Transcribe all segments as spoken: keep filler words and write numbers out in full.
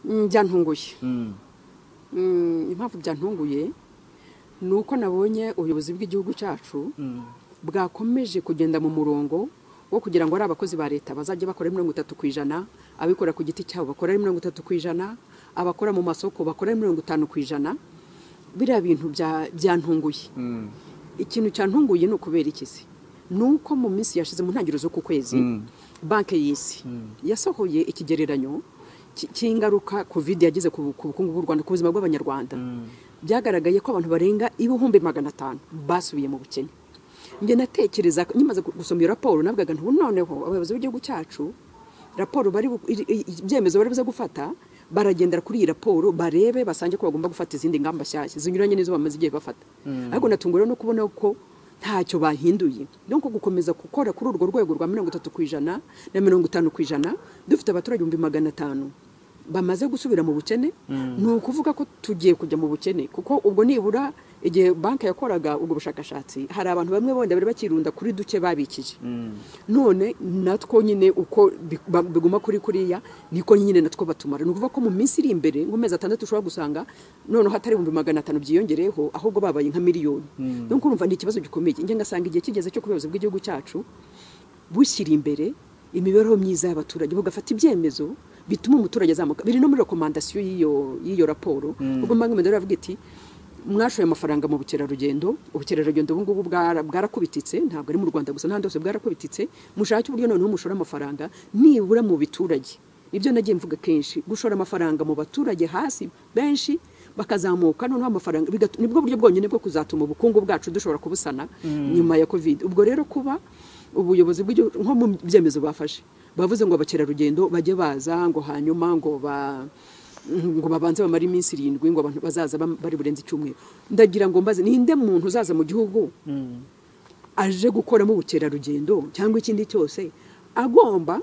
byantunguye impamvu byantunguye nuko nabonye ubuyobozi bw'igihugu cyacu bwakomeje kugenda mu murongo wo kugira ngo ari abakozi ba leta bazajya bakora mirongo itatu ku ijana, abikora ku giti cyabo bakora mirongo itatu ku ijana, abakora mu masoko bakora mirongo itanu ku ijana. Biriya bintu byantunguye. Ikintu cyantunguye ni ukubera ikizi nuko mu minsi yashize mu ntangiriro zo ku kwezi banki y'isi yasohoye ikigereranyo cy'ingaruka covid yagize ku bukungu bw'u Rwanda, ku buzima bw'abanyarwanda. Byagaragaye ko abantu barenga ibihumbi magana atanu basubiye mu bukene. Nge natekereza nyimaze gusoma iyo raporo nabwaga ntu noneho abayobozi b'igihugu cyacu raporo bari ibyemezo bari buze gufata baragendera kuri iyi raporo barebe basange ko bagomba gufata izindi ngamba shyashya zinyuranye n'izo bamaze igihe bafata. Ariko natungura no kubona ko ntacyo bahinduye. Donc gukomeza gukora kuri urwo rwego rwa mirongo itatu ku ijana na mirongo itanu ku ijana dufite abaturage ibihumbi magana atanu bamaze gusubira mu bukene. Ni ukuvuga ko tugiye kujya mu bukene kuko ubwo nibura igihe banki yakoraga ubwo bushakashatsi hari abantu bamwe bonde bari bakirunda kuri duke babikije. None natwo nyine uko biguma kuri kuriya niko nyine natwo batumara. Ni ukuvuga ko mu minsi iri imbere ngo mezi atandatu ushobora gusanga none hatari ibihumbi magana atanu byiyongereho ahubwo babaye nka miliyoni. Donc urumva ni ikibazo gikomeye. Nge ngasanga igihe kigeze cyo kubuyobozi bw'igihugu cyacu bushyira imbere imibereho myiza y'abaturage bugafata ibyemezo bituma umuturage azamuka. Biri no muri recommandation y'iyo y'iyo raporo. Ubwo mbangi mendera avuga iti mwashoye amafaranga mu bukerarugendo, ubukerarugendo ubu ngubu bwarakubititse, ntabwo ari mu Rwanda gusa n'ahandi hose bwarakubititse. Mushake uburyo noneho mushora amafaranga nibura mu biturage. Ibyo nagiye mvuga kenshi, gushora amafaranga mu baturage hasi benshi bakazamuka noneho amafaranga nibwo buryo bwonyine bwo kuzatuma ubukungu bwacu dushobora kubusana nyuma ya covid. Ubwo rero kuba ubuyobozi bw'igihugu nko mu byemezo bafashe bavuze ngo abakerarugendo bajye baza ngo hanyuma ngo ba ngo babanze bamara iminsi irindwi ngo abantu bazaza bari burenze icyumweru. Ndagira ngo mbaze ninde muntu uzaza mu gihugu aje gukora mu bukerarugendo cyangwa ikindi cyose agomba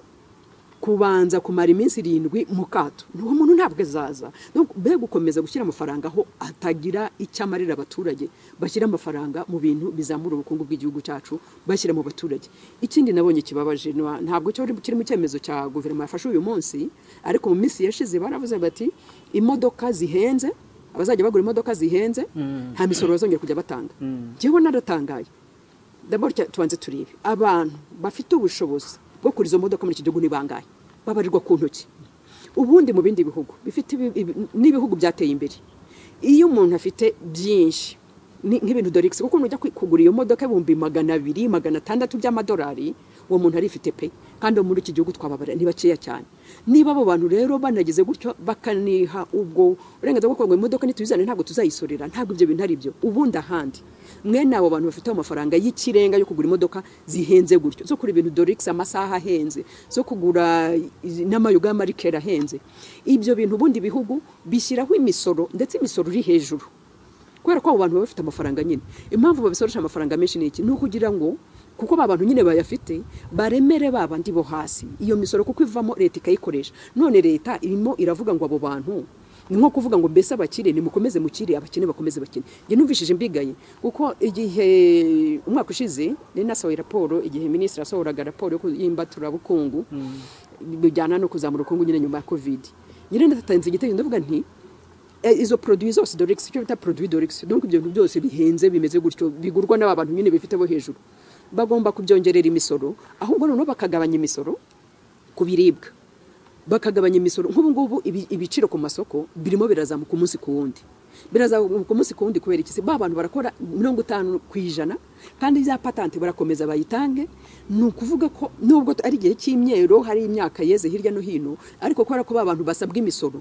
kubanza kumara iminsi irindwi mu kato? Uwo muntu ntabwo azaza. Donc be gukomeza gushyira amafaranga aho atagira icyamarira abaturage, bashyira amafaranga mu bintu bizamura ubukungu bw'igihugu cyacu, bashyira mu baturage. Ikindi nabonye kibabaje ntabwo cyo kiri mu cyemezo cya guverinoma yafashe uyu munsi, ariko mu minsi yashize baravuze bati imodoka zihenze, abazajya bagura imodoka zihenze nta misoro bazongera kujya batanga. Jewe naratangaye. D'abord tuanze turibe abantu bafite ubushobozi bwo kuri izo modoka muri iki gihugu ni bangahe babarirwa ku ntoki. Ubundi mu bindi bihugu bifite n'ibihugu byateye imbere, iyo umuntu afite byinshi nk'ibintu dorix kuko nujya kugura iyo modoka ibihumbi magana abiri magana atandatu by'amadolari uwo muntu arifite pe, kandi muri iki gihugu twababara ni bakeya cyane. Niba abo bantu rero banageze gutyo bakaniha ubwo urengaza bwo ngo imodoka nituzane ntabwo tuzayisorera, ntabwo ibyo bintu ari byo. Ubundi ahandi mwene abo bantu bafite amafaranga y'ikirenga yo kugura imodoka zihenze gutyo, zo kuri ibintu dorix amasaha ahenze, zo kugura n'amayoga y'amarikera ahenze, ibyo bintu ubundi bihugu bishyiraho imisoro ndetse imisoro iri hejuru kubera ko abo bantu baba bafite amafaranga nyine. Impamvu babisoresha amafaranga menshi ni iki? Ni ukugira ngo kuko babantu nyine bayafite baremere babandi bo hasi iyo misoro kuko ivamo leta ikayikoresha. None leta irimo iravuga ngo abo bantu ni nko kuvuga ngo mbese abakire ni mukomeze mukire, abakene bakomeze bakine. Nge numvishije mbigaye kuko igihe umwaka ushize ni nasohoye raporo, igihe ministre asohoraga raporo yo y'imbatura bukungu bijyana no kuzamura ubukungu nyine nyuma ya covid. Nyine ndatanze igitekerezo ndavuga nti izo produits zose dorix cyo bita produit dorix, donc ibyo bintu byose bihenze bimeze gutyo bigurwa n'abantu nyine bifite bo hejuru, bagomba kubyongerera imisoro, ahubwo noneho bakagabanya imisoro ku biribwa, bakagabanya imisoro. Nk'ubu ngubu ibiciro ku masoko birimo birazamuka umunsi ku wundi, birazamuka umunsi ku wundi kubera iki? Ba bantu barakora mirongo itanu ku ijana kandi za patante barakomeza bayitange. Ni ukuvuga ko nubwo ari igihe cy'imyero hari imyaka yeze hirya no hino, ariko kubera ko ba bantu basabwa imisoro,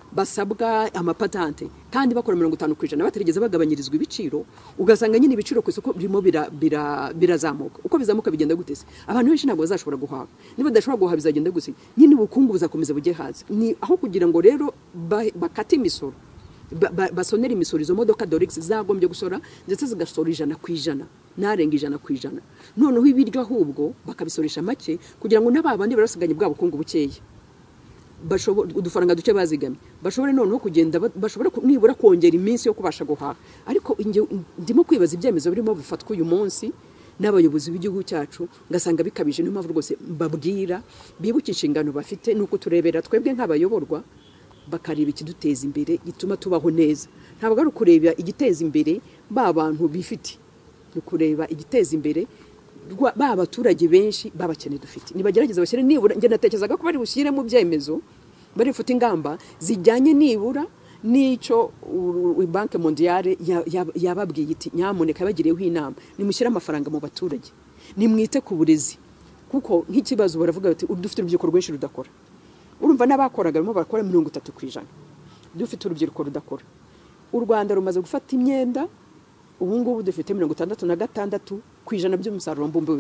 basabwa amapatante kandi bakora mirongo itanu ku ijana batarigeze bagabanyirizwa ibiciro, ugasanga nyine ibiciro ku isoko birimo birazamuka. Bira, bira uko bizamuka bigenda gutese abantu benshi ntabwo bazashobora guhaha. Niba badashobora guhaha bizagenda gutse nyine ubukungu buzakomeza bujye hazi. Ni aho kugira ngo rero bakate imisoro basonera imisoro izo modoka dorix zagombye gusora ndetse zigasora ijana ku ijana narenga ijana ku ijana, noneho ibiryo ahubwo bakabisoresha make kugira ngo n'ababandi barasiganye bwa bukungu bukeye bashobora udufaranga duke bazigamye bashobore noneho kugenda bashobora nibura kongera iminsi yo kubasha guhaha. Ariko ndimo kwibaza ibyemezo birimo bifatwa uyu munsi n'abayobozi b'igihugu cyacu ngasanga bikabije. Niyo mpamvu rwose mbabwira bibuke inshingano bafite nuko turebera twebwe nk'abayoborwa bakareba ikiduteza imbere gituma tubaho neza. Ntabwo ari kureba igiteza imbere ba bantu bifite, ni kureba igiteza imbere ba abaturage benshi babakene dufite. Nibagerageza bashyire nibura, nge natekerezaga ko bari bushyire mu byemezo, bari futa ingamba zijyanye nibura nico Banke Mondiale yababwiye iti nyamuneka bagiriyeho inama, nimushyire amafaranga mu baturage, nimwite ku burezi, kuko nk'ikibazo baravuga bati dufite urubyiruko rwinshi rudakora. Urumva n'abakoraga barimo bakora mirongo itatu ku ijana, dufite urubyiruko rudakora. U Rwanda rumaze gufata imyenda, ubu ngubu dufite mirongo itandatu na gatandatu ku ijana by'umusaruro mbumbe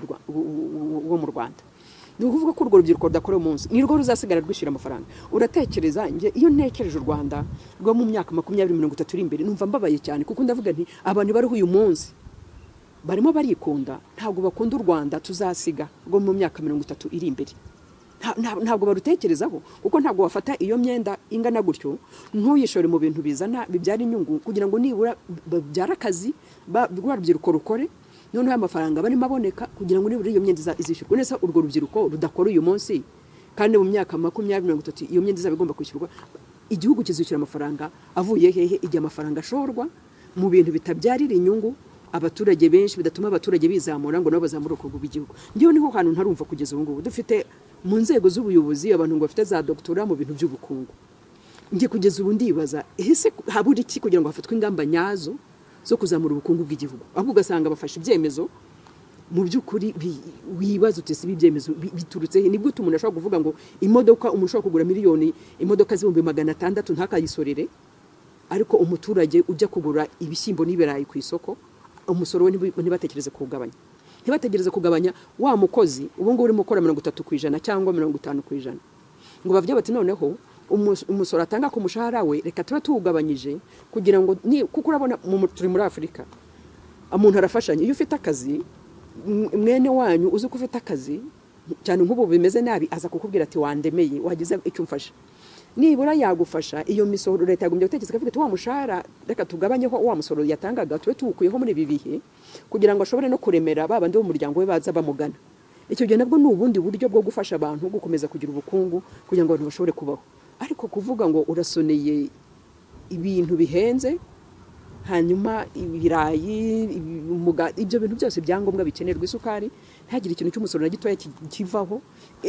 wo mu Rwanda. Ni ukuvuga ko urwo rubyiruko rudakora umunsi nirwo ruzasigara rwishyura amafaranga. Uratekereza nge iyo ntekereje u Rwanda rwo mu myaka makumyabiri mirongo itatu iri imbere, numva mbabaye cyane, kuko ndavuga nti abantu bariho uyu munsi barimo barikunda, ntabwo bakunda u Rwanda tuzasiga rwo mu myaka mirongo itatu iri imbere. Ntabwo barutekerezaho, kuko ntabwo wafata iyo myenda ingana gutyo ntuyishore mu bintu bizana bibyara inyungu, kugira ngo nibura babyara akazi rwa rubyiruko rukore, noneho amafaranga barimo aboneka kugira ngo nibura iyo myenda izishyurwa neza. Urwo rubyiruko rudakora uyu munsi, kandi mu myaka makumyabiri mirongo itatu iyo myenda izaba igomba kwishyurwa, igihugu kizishyura amafaranga avuye hehe? Igihe amafaranga ashorwa mu bintu bitabyarira inyungu abaturage benshi, bidatuma abaturage bizamura ngo nabo bazamure ubukungu bw'igihugu. Ngiyo niho hantu ntarumva kugeza ubu ngubu dufite mu nzego z'ubuyobozi abantu ngo bafite za doctora mu bintu by'ubukungu. Ngiye kugeza ubu ndibaza ese habura iki kugira ngo hafatwe ingamba nyazo zo kuzamura ubukungu bw'igihugu, ahubwo ugasanga bafashe ibyemezo mu by'ukuri wibaza uti si ibyemezo biturutse he? Nibwo umuntu ashobora kuvuga ngo imodoka umuntu ashobora kugura miliyoni, imodoka z'ibihumbi magana atandatu ntakayisorere, ariko umuturage ujya kugura ibishyimbo n'ibirayi ku isoko umusoro we ntibatekereze kugabanya, ntibategereze kugabanya wa mukozi ubu ngubu urimo gukora mirongo itatu ku ijana cyangwa mirongo itanu ku ijana, ngo bavuge bati noneho umusoro atanga ku mushahara we reka tuba tuwugabanyije, kugira ngo kuko urabona turi muri Afurika umuntu arafashanya. Iyo ufite akazi, mwene wanyu uzi ko ufite akazi cyane nk'ubu bimeze nabi, aza kukubwira ati wandemeye, wagize icyo umfasha, nibura yagufasha. Iyo misoro leta yagombye gutekereza ko wa mushahara reka tugabanyeho wa musoro yatangaga tube tuwukuyeho muri ibi bihe, kugira ngo ashobore no kuremera babandi bo mu muryango we baza bamugana. Icyo gihe nabwo ni ubundi buryo bwo gufasha abantu gukomeza kugira ubukungu, kugira ngo abantu bashobore kubaho. Ariko kuvuga ngo urasoneye ibintu bihenze, hanyuma ibirayi, ibyo bintu byose byangombwa bikenerwa, isukari, ntihagire ikintu cy'umusoro na gitoya kivaho.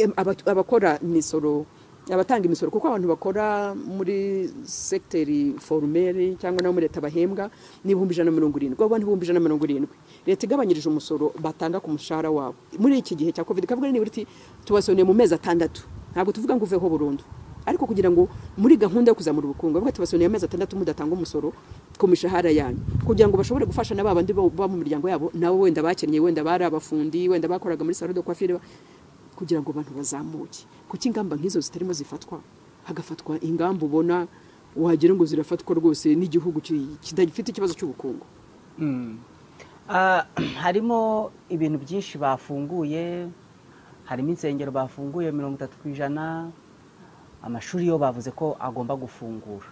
Abakora imisoro, abatanga imisoro, kuko abantu bakora muri secteur formelle cyangwa no muri leta bahembwa ni ibihumbi ijana na mirongo irindwi, abo bantu ibihumbi ijana na mirongo irindwi leta igabanyirije umusoro batanga ku mushahara wabo muri iki gihe cya covid. Kavuga ni buriti tubasoneye mu mezi atandatu, ntabwo tuvuga ngo uveho burundu, ariko kugira ngo muri gahunda yo kuzamura ubukungu bavuga tubasoneye amezi atandatu mudatanga umusoro ku mishahara yanyu, kugira ngo bashobore gufasha n'abandi ba mu miryango yabo, nabo wenda bakennye, wenda bari abafundi, wenda bakoraga muri salon de coiffure, kugira ngo abantu bazamuke. Kuki ingamba nk'izo zitarimo zifatwa, hagafatwa ingamba ubona wagira ngo zirafatwa rwose n'igihugu kidafite ikibazo cy'ubukungu? mm. uh, harimo ibintu byinshi bafunguye, harimo insengero bafunguye mirongo itatu ku ijana, amashuri yo bavuze ko agomba gufungura,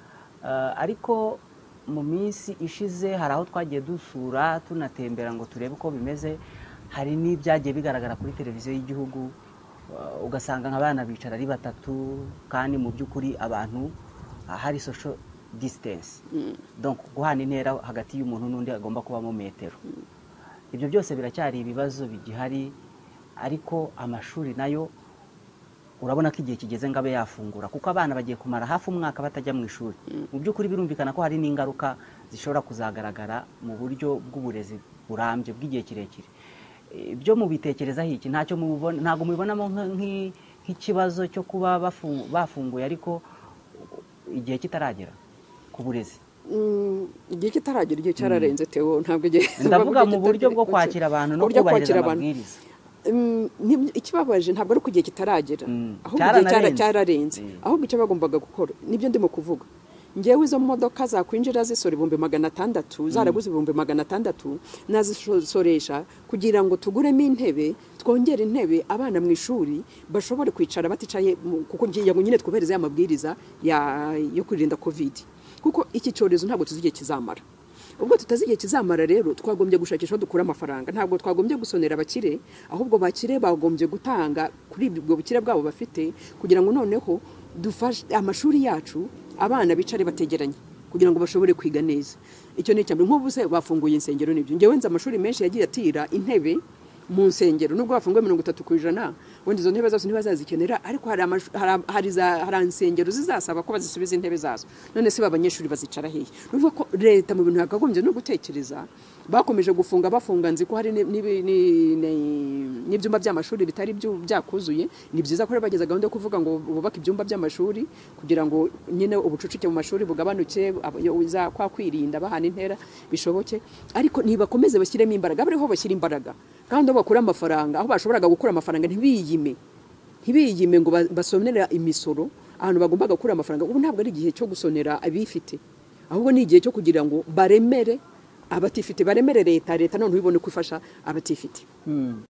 uh, ariko mu minsi ishize hari aho twagiye dusura tunatembera ngo turebe uko bimeze. Hari n'ibyagiye bigaragara kuri televiziyo y'igihugu, ugasanga nk'abana bicara ari batatu, kandi mu by'ukuri abantu hari social distance, donc guhana intera hagati y'umuntu n'undi agomba kubamo metero. Ibyo byose biracyari ibibazo bigihari, ariko amashuri nayo urabona ko igihe kigeze ngo abe yafungura, kuko abana bagiye kumara hafi umwaka batajya mu ishuri. Mu by'ukuri birumvikana ko hari n'ingaruka zishobora kuzagaragara mu buryo bw'uburezi burambye bw'igihe kirekire. Ibyo mubitekerezaho iki? Ntacyo mubona, ntago mubibonamo nk'ikibazo cyo kuba bafunguye ariko igihe kitaragera ku burezi? Igihe kitaragera, igihe cyararenze Theo, ntabwo igihe ndavuga mu buryo bwo kwakira abantu no kubahiriza amabwiriza. Ikibabaje ntabwo ari ku gihe kitaragera, ahubwo igihe cyararenze. Ahubwo icyo bagombaga gukora nibyo ndimo kuvuga. Ngewe izo modoka zakwinjira zisora ibihumbi magana atandatu, zaraguze ibihumbi magana atandatu, nazisoresha kugira ngo tuguremo intebe, twongere intebe abana mu ishuri bashobore kwicara baticaye, kuko ngiye ngo nyine twubereze amabwiriza yo kwirinda covid, kuko iki cyorezo ntabwo tuzigiye kizamara. Ubwo tutazigiye kizamara rero twagombye gushakisha dukura amafaranga, ntabwo twagombye gusonera abakire, ahubwo bakire bagombye gutanga kuri ibyo bukire bwabo bafite, kugira ngo noneho dufashe amashuri yacu abana bicare bategeranye kugira ngo bashobore kwiga neza. Icyo ni cyane nk'ubu se bafunguye insengero nibyo. Ngewe nzi amashuri menshi yagiye atira intebe mu nsengero nubwo bafunguye mirongo itatu ku ijana wenda izo ntebe zose ntibazazikenera ariko hari hari hari insengero zizasaba ko bazisubiza intebe zazo. None se abanyeshuri bazicara hehe? Nuvuga ko leta mu bintu yakagombye no gutekereza bakomeje gufunga bafunga nzi ko hari n'ibyumba by'amashuri bitari byakuzuye. Ni byiza ko bageza gahunda yo kuvuga ngo bubaka ibyumba by'amashuri kugira ngo nyine ubucucike mu mashuri bugabanuke za kwa kwirinda bahana intera bishoboke ariko nibakomeze bashyiremo imbaraga bariho bashyira imbaraga kandi bakura amafaranga aho bashoboraga gukura amafaranga ntibiyime ntibiyime ngo basonera imisoro ahantu bagombaga gukura amafaranga. Ubu ntabwo ari igihe cyo gusonera abifite ahubwo ni igihe cyo kugira ngo baremere abatifite baremere leta leta none ubibone kwifasha abatifite.